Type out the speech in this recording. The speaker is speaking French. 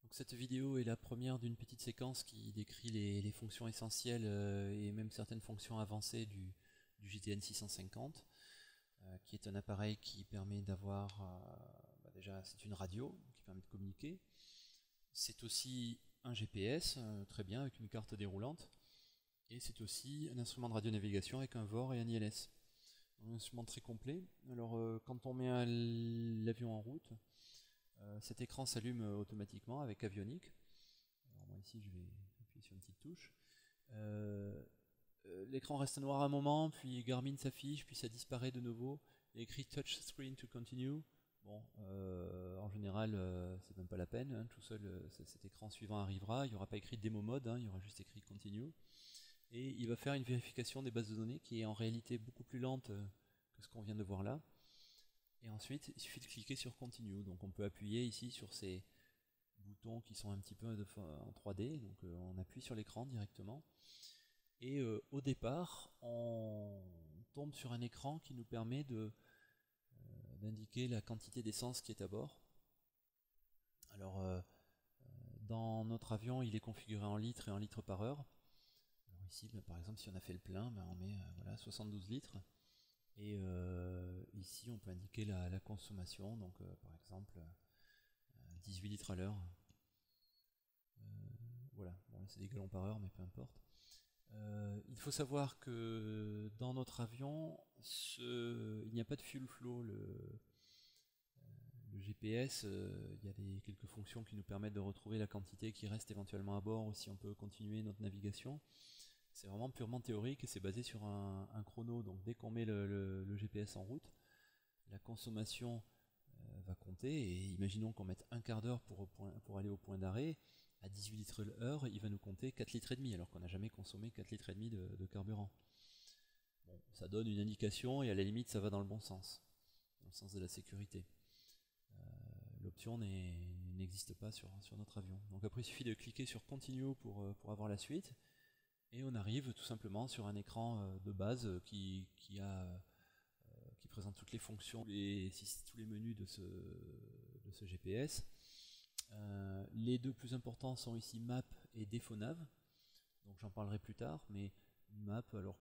Donc cette vidéo est la première d'une petite séquence qui décrit les fonctions essentielles et même certaines fonctions avancées du GTN 650, qui est un appareil qui permet d'avoir, déjà c'est une radio qui permet de communiquer, c'est aussi un GPS, très bien, avec une carte déroulante, et c'est aussi un instrument de radionavigation avec un VOR et un ILS. Un instrument très complet. Alors quand on met l'avion en route, cet écran s'allume automatiquement avec Avionic. Alors moi ici je vais appuyer sur une petite touche. L'écran reste noir un moment, puis Garmin s'affiche, puis ça disparaît de nouveau. Il y a écrit Touch Screen to Continue. Bon, en général, c'est même pas la peine, hein, tout seul, cet écran suivant arrivera. Il n'y aura pas écrit Demo Mode, hein, il y aura juste écrit Continue. Et il va faire une vérification des bases de données qui est en réalité beaucoup plus lente que ce qu'on vient de voir là. Et ensuite, il suffit de cliquer sur Continue. Donc on peut appuyer ici sur ces boutons qui sont un petit peu en 3D. Donc on appuie sur l'écran directement. Et au départ, on tombe sur un écran qui nous permet d'indiquer la quantité d'essence qui est à bord. Alors dans notre avion, il est configuré en litres et en litres par heure. Alors ici, par exemple, si on a fait le plein, on met voilà, 72 litres. Et ici, on peut indiquer la consommation, donc par exemple 18 litres à l'heure. Voilà, bon, là c'est des gallons par heure, mais peu importe. Il faut savoir que dans notre avion, il n'y a pas de fuel flow. Le GPS, il y a quelques fonctions qui nous permettent de retrouver la quantité qui reste éventuellement à bord, ou si on peut continuer notre navigation. C'est vraiment purement théorique et c'est basé sur un chrono. Donc dès qu'on met le GPS en route, la consommation va compter, et imaginons qu'on mette un quart d'heure pour aller au point d'arrêt. À 18 litres l'heure, il va nous compter 4 litres et demi, alors qu'on n'a jamais consommé 4 litres et demi de carburant. Bon, ça donne une indication, et à la limite ça va dans le bon sens, dans le sens de la sécurité. L'option n'existe pas sur notre avion. Donc après il suffit de cliquer sur Continue pour avoir la suite, et on arrive tout simplement sur un écran de base qui présente toutes les fonctions, tous les menus de ce GPS. Les deux plus importants sont ici Map et Defonav, donc j'en parlerai plus tard, mais Map, alors